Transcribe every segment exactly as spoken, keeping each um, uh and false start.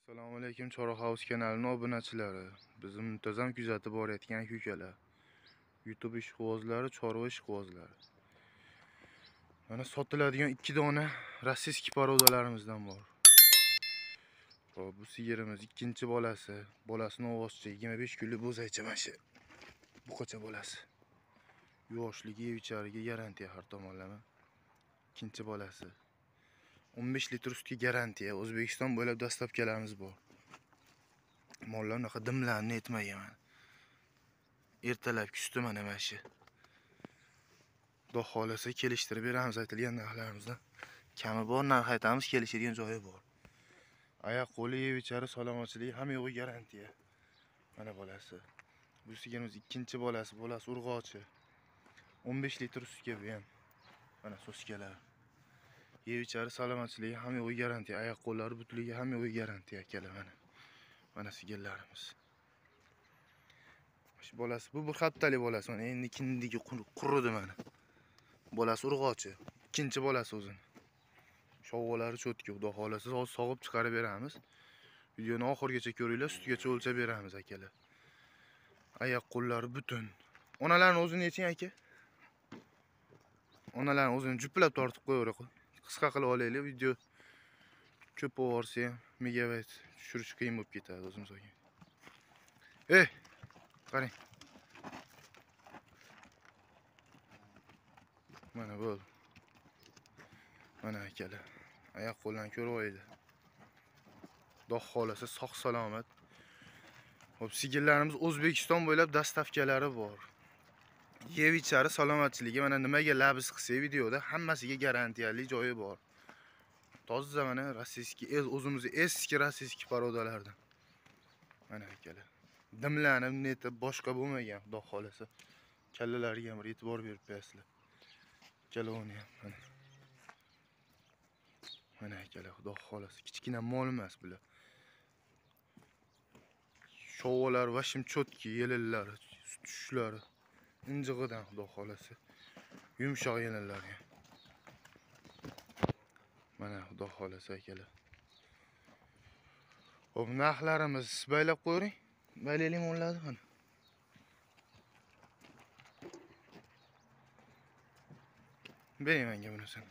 Assalomu alaykum Chorroq House kanalining obunachilari. Bizni muntazam kuzatib borayotgan ukalar. YouTube ishqibozlari, chorva ishqibozlari. Mana sotiladigan ikki dona rossiyskiy porodalarimizdan bor. Hop, bu sigirimiz ikkinchi bolasi. Bolasini ovozcha yigirma besh kunlik bo'zaycha mana shu. Buqacha bolasi. Yoshligi, evichariga garantiya har tomonlama. Ikkinchi bolasi. o'n besh litr sutga garantiya. O'zbekiston bo'ylab dastlabkilarimiz bor. Mollar unaqa dimlarni etmagan. Ertalab kusti mana mana shu. Xudo xolasa kelishtirib beramiz aytilgan narxlarimizdan. Kami bor, narx aytamiz, kelishadigan joyi bor. Oyoq qo'li, yevichari, salomatligi hamma yo'g'i garantiya. Mana bolasi. Bu sigirimiz ikkinchi bolasi, bolasi urg'ochi. o'n besh litr sutga bu ham. Mana so'skalar. Yevichari, salomatligi hamma yo'g'i garantiya. Oyoq qo'llari butligi hamma yo'g'i garantiya akalar mana. Mana sigirlarimiz. Shu bolasi bu bir haftalik bolasi. Mana endi kindigi quridi mana. Bolasi urg'ochi. Ikkinchi bolasi o'zini. Shovg'alari cho'tki, xudo xolasa hozir sog'ib chiqarib beramiz. Videoni oxirigacha ko'ringlar, sutgacha o'lchab beramiz akalar. Oyoq qo'llari butun. Onalarning o'zini yeching aka. Onalarning o'zini juplab tortib qo'yaveraq. Qisqa qilib olaylik, video ko'p bo'lsa ham megabayt tushirish qiyin bo'lib ketadi o'zimizga. Ey, qarang. Mana bu. Mana akalar. Oyoq qo'llarni ko'rib olaylik. Xudo xolasa sog' salomat. Hop, sigirlarimiz O'zbekiston bo'ylab dastavkalari bor. Yevichari salomatligi mana nimaga labis qilsak videoda hammasiga garantiyali joyi bor. Toza mana rossiyskiy, o'zimizning eski rossiyskiy porodalardan. Mana akalar. Dimlanib netib boshqa bo'lmagan, xudo xolasa. Kallalariga ham e'tibor berib qo'yasizlar. Kalovni ham mana. Mana akalar, xudo xolasa kichkina mol emas bular. Shovg'alar va shim cho'tki, yelillari, tushlari injig'idan xudo xolasa. Yumshoq yelillari. Mana xudo xolasa akalar. Hop, narxlarimiz baylab qo'ying. Baylaylik mollarni mana. Bering menga bunisini.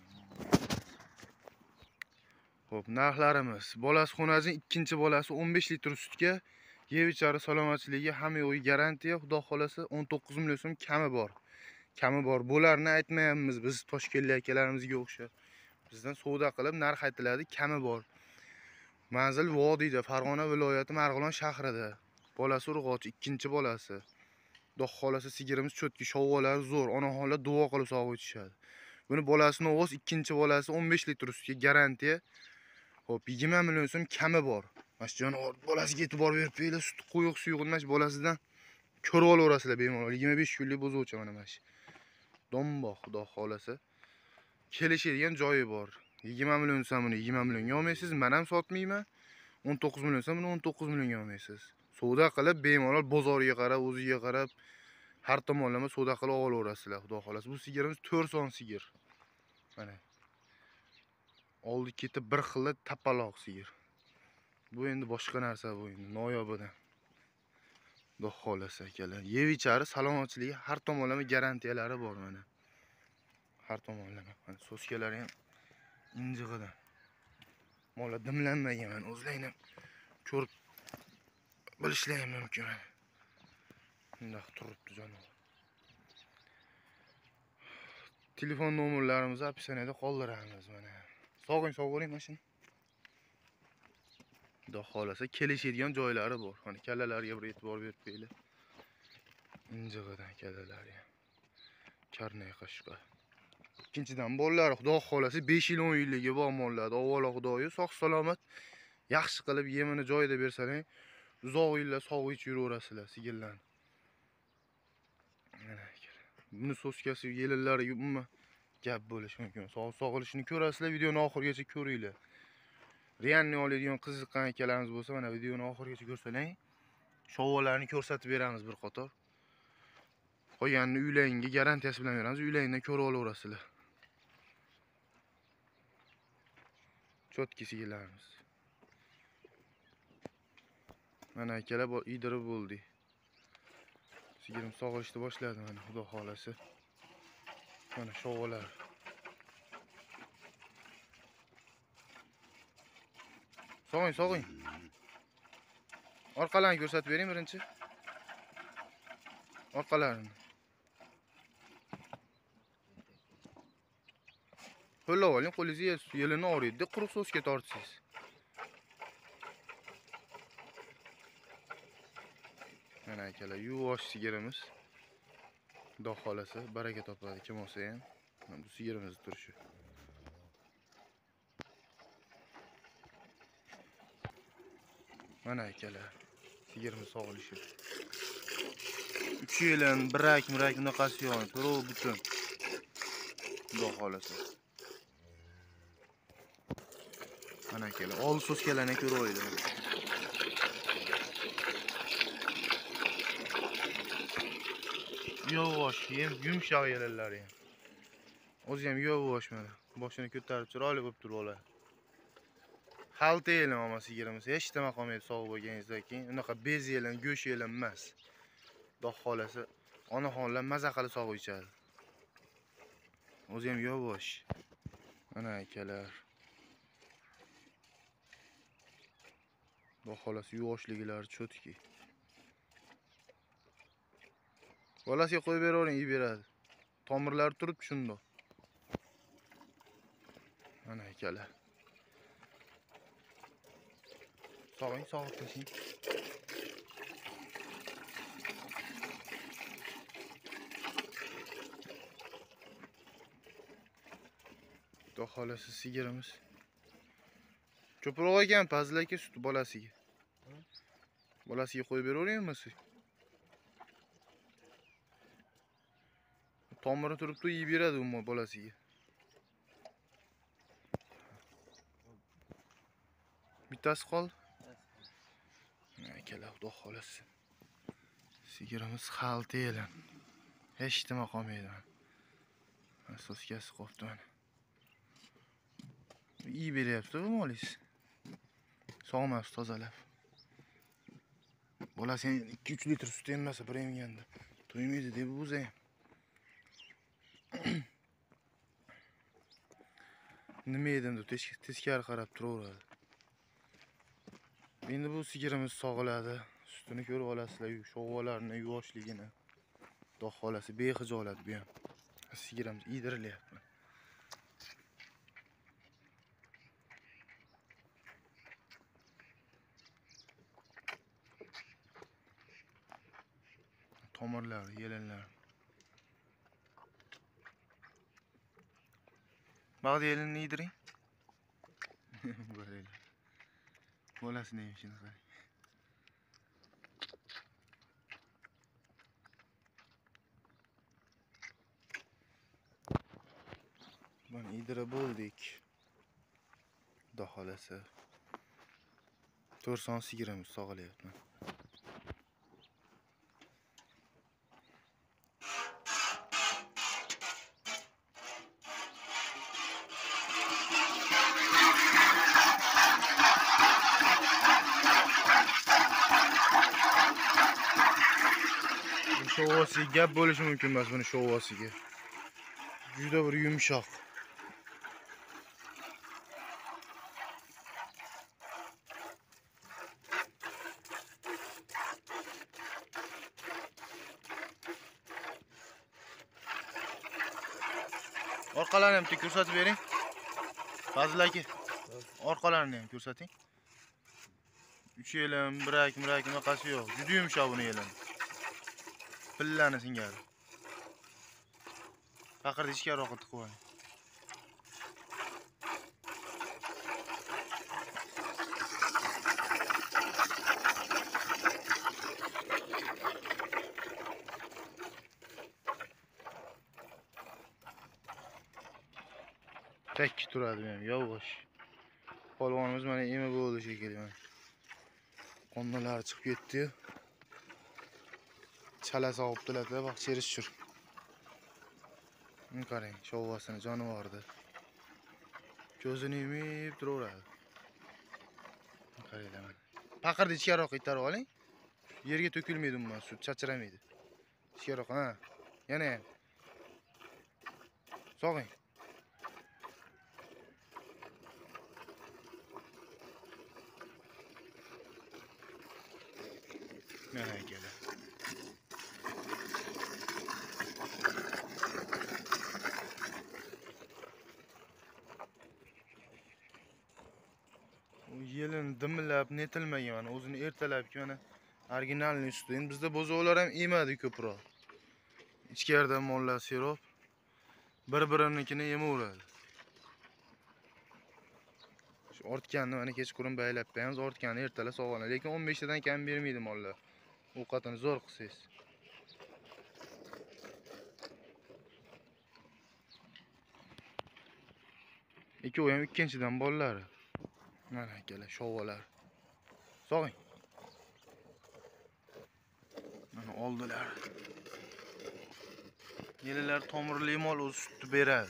Hop, narxlarimiz. Bolasi xonasining ikkinchi bolasi o'n besh litr sutga, yevichari salomatligi hamma yo'g'i garantiya. Xudo xolasa o'n to'qqiz million so'm kami bor. Kami bor. Bularni aytmayapmiz biz Toshkentlik akalarimizga o'xshab. Bizdan savdo qilib narx aytiladi, kami bor. Manzil Vodiyda, Farg'ona viloyati Marg'ilon shahrida. Bolasi urg'ochi, ikkinchi bolasi. Xudo xolasa sigirimiz cho'tki, shovg'alari zo'r. Onaxonlar duo qilib sog'ib o'tishadi. Buni bolasini o'z ikkinchi bolasi o'n besh litr sutga garantiya. Hop, yigirma million so'm kami bor. Mana shu jonivor bolasiga e'tibor berib qo'yinglar, sut quyuq suyuqlash bolasidan ko'rib olaverasizlar bemalol. yigirma besh kunlik bo'zuvchi mana mana shu. Domboq, xudo xolasa. Kelishadigan joyi bor. yigirma million so'm buni yigirma millionga olmaysiz, men ham sotmayman. o'n to'qqiz million so'm buni o'n to'qqiz millionga olmaysiz. Savdo qilib bemalol bozoriga qarab, o'ziga qarab har tomonlama savdo qilib olaverasizlar, xudo xolasa. Bu sigirimiz to'rt son sigir. Mana. Oldi ketib bir xil tapaloq sigir. Bu endi boshqa narsa bu endi noyobidan. Xudo xolasa akalar. Yevichari salomatligi har tomonlama garantiyalari bor mana. Har tomonlama. Mana so'skalari ham injig'idan. Mollar dimlanmagan mana o'zlaringni ko'rib bilishlaring mumkin. Bundoq turibdi jonivor. Telefon nomerlarimizni opsiyaniyada qoldiramiz mana. Sog'ing sog'oring mashina. Xudo xolasa kelishadigan joylari bor. Mana kallalariga bir e'tibor berib qo'yinglar. Injig'idan kallalari. Karnay qashqa. Ikkinchidan bolalar xudo xolasa besh yil o'n yilligi bor mollar. Avvalo xudoyo sog' salomat yaxshi qilib yemini joyida bersalar, uzoq yillar sog' ichib yuraverasizlar sigirlarni. Mana buni so'skasi yelillari umuman gap bo'lish mumkin. Sog' sog'ilishini ko'rasizlar, videoni oxirigacha ko'ringlar. Riyanni oladigan qiziqqan akalarimiz bo'lsa, mana videoni oxirigacha ko'rsalang. Shovg'alarni ko'rsatib beramiz bir qator. Qo'yganni uylaringga garantiyasi bilan beramiz. Uylaringdan ko'rib olaverasizlar. Cho'tki sigirlarimiz. Mana akalar idirib bo'ldi. Sigirim sog'ishni boshladi mana, xudo xolasi. Mana sho'g'alar. Sog'ing, sog'ing. Orqalarini ko'rsatib bering birinchi. Orqalarini. Qo'llab oling, qo'lingizga yelini og'riydi, quruq so'sga tortsangiz. Mana akalar, yuvosh sigirimiz. Xudo xolasi, baraka topadi kim olsa ham. Mana bu sigirimiz turishi. Mana akalar, sigirimiz sog'ilishi. uch yilin, birak, mirak bunaqasi yo'q, to'rov butun. Xudo xolasi. Mana akalar, ol so'skalarni ko'rib olaylik. Yo'vosh, ham yumshoq yelalari ham. O'zi ham yo'vosh mana. Boshini ko'tarib chiroyli bo'lib turib oladi. Xalta yelim ama sigirimiz hech nima qolmaydi sog' bo'lganingizdan keyin. Unaqa bez yelim, go'sht yelim emas. Xudo xolasi, onaxonlar maza qilib sog' ichadi. O'zi ham yo'vosh. Mana akalar. Xudo xolasi yuvoshliklari cho'tki. Bolasiga qo'yib beravering, yeb beradi. Tomirlari turib shundoq. Mana akalar. Sog'ing, sog'ib tashing. Xudo xolasi sigirimiz. Ko'proq ekan pazlaka sut bolasiga. Bolasiga qo'yib beraveringmi siz? Tomiri turibdi, yeb beradi u bolasiga. Bittasi qoldi. Akalar, xudo xolasi. Sigirimiz xalta yelan. Hech nima qolmaydi. Asoskasi qolibdi mana. İyi beryapti bu molingiz. Sog'mas tozalab. Bolasi ikki uch litr sut emmasa bir emganda to'ymaydi deb o'zi ham. Nima edim deb teskari qarab turaveradi. Endi bu sigirimiz sog'iladi. Sutini ko'rib olasizlar, sho'g'alarini, yuvoshligini. Xudo xolasi bexijolat bu ham. Sigirimiz idirilyapti. Tomirlar, yelinlar. Bag'da yelinni yediring. Böyle. Bolasi neymiş şimdi? Ben idire bulduk. Xudo xolasi. to'rt son sigirimiz sog'ilyapti. Sho'vasiga gap bo'lishi mumkin emas buni sho'vasiga. Juda bir yumshoq. Orqalarini ham ko'rsatib bering. Fazil aka. Orqalarini ham ko'rsating. uch yelim, birak, mirak bunaqasi yo'q. Juda yumshoq buni yelim. Pillani singari. Faqirni ichkariroq qilib qo'ying. Tek turadi men, yog'och. Polvonimiz mana emi bo'ldi shekilli mana. Qonnalari chiqib ketdi. Chala sog'ibdilar-da, baq cherish chur. Buni qarang, sho'vasini jonivordi. Ko'zini yumib turaveradi. Qaranglar mana. Paqirni ichkariroq itarib oling. Yerga to'kilmaydi umuman, sut chachiramaydi. Ichkariroq, ha. Yana ham. Sog'ing. Mana kela. U yelin dimlab, netilmagan mana o'zini ertalabki mana originalniy suti. Endi bizda bozorlar ham emadi ko'proq. Ichkaridan mollar serob bir-birinikini yemaveradi. Shu ortganni mana kechqurun baylab qo'yamiz, ortganni ertalab sog'oladi. Lekin o'n besh tadan kam bermaydi mollar. Ovqatini zo'r qilsangiz. Ikkovi ham ikkinchidan bolalari. Mana akalar, shovalar. Sog'ing. Mana oldilar. Yelilar tomirli mol o'z sutni beradi.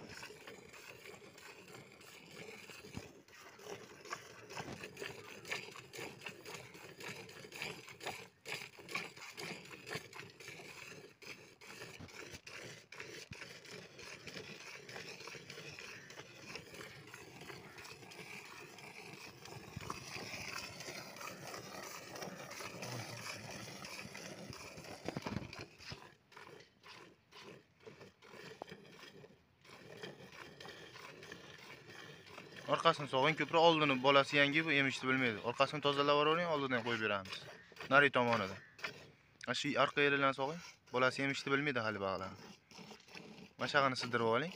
Orqasini sog'ing, ko'proq oldini bolasi yangi bu emishni bilmaydi. Orqasini tozalab yuboring, oldidan qo'yib beramiz. Nari tomonida. Mana shu orqa yeridan sog'ing. Bolasi emishni bilmaydi hali bog'larni. Mashag'ini sidirib oling.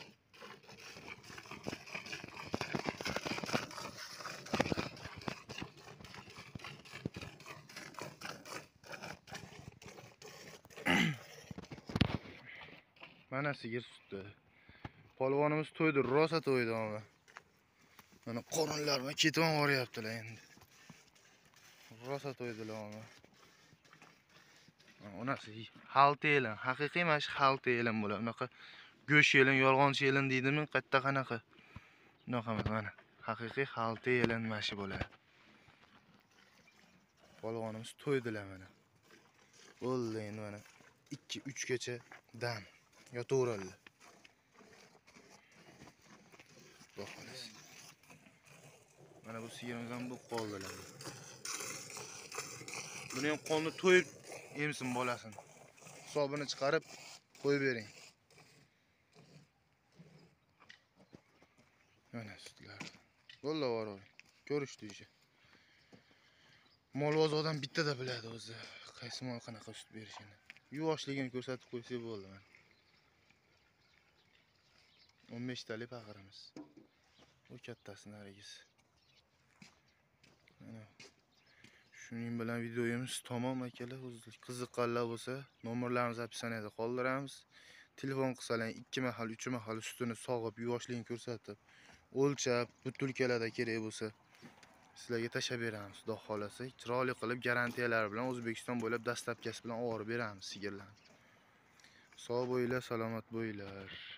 Mana sigir sutdi. Polvonimiz to'ydi, rosa to'ydi ama. Mana qorinlarga ketib boryaptilar endi. Rosa to'ydilar ama. Onasi xalta elan, haqiqiy mana shu xalta elan bo'ladi. Unaqa go'sh elan, yolg'onchi elan deydimi? Qayerda qanaqa? Unaqa mana haqiqiy xalta elan mana shu bo'ladi. Polvonimiz to'ydilar mana. Bo'ldi endi mana ikki uch gacha dam yotaveradilar. Xo'sh. Mana bu sigirimiz ham bu qoldilar. Buni ham qonni to'yib emsin bolasini. Hisobini chiqarib qo'yib bering. Mana sutlar. Bo'ldi varo. Ko'rishdingiz. Mol bozordan bittada biladi o'zi. Qaysi mol qanaqa sut berishini. Yuvoshligini ko'rsatib qo'ysa bo'ldi mana. o'n besh talik paqirimiz. Bu kattasini harigiz. Mana shuning bilan videomiz tamom akalar. Qiziqqanlar bo'lsa, nomerlarimizni opsiyaniyada qoldiramiz. Telefon qilsalar ikki mahal, uch mahal sutini sog'ib, yuvoshligini ko'rsatib, o'lchab, butulkalarda kerak bo'lsa, sizlarga tashab beramiz. Xudo xolasa, chiroyli qilib garantiyalar bilan O'zbekiston bo'ylab dastlabkasi bilan olib beramiz sigirlarni. Sog' bo'linglar, salomat bo'linglar.